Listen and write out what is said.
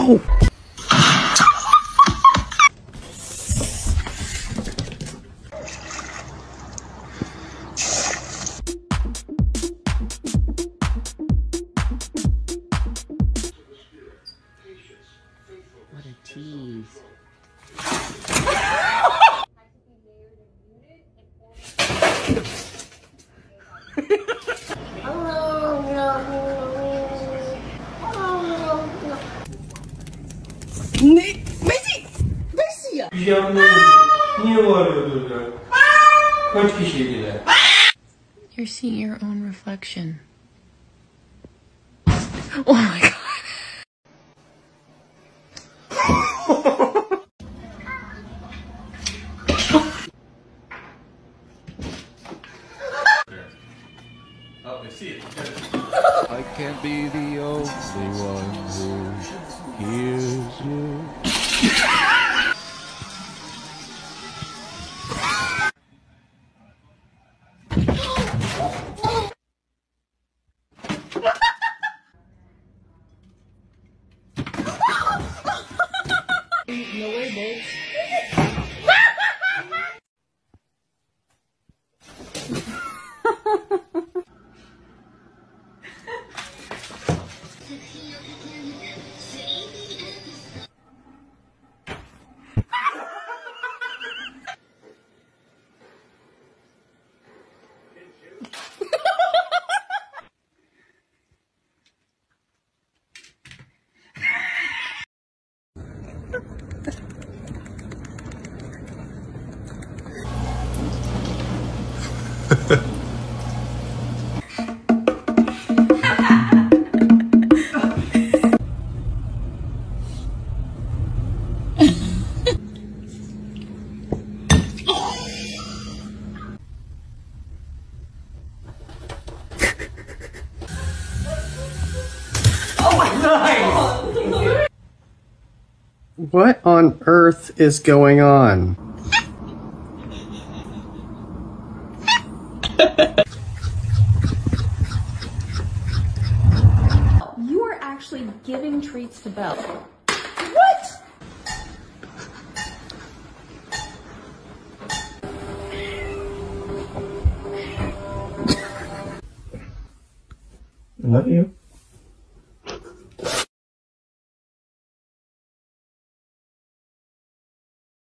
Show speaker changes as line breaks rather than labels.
No!
What a tease. You're seeing your own reflection. Oh my god.
Oh, I see it.
I can't be the only one who hears you.
No way, babes.
What on earth is going on?
You are actually giving treats to Belle. What?
I love you.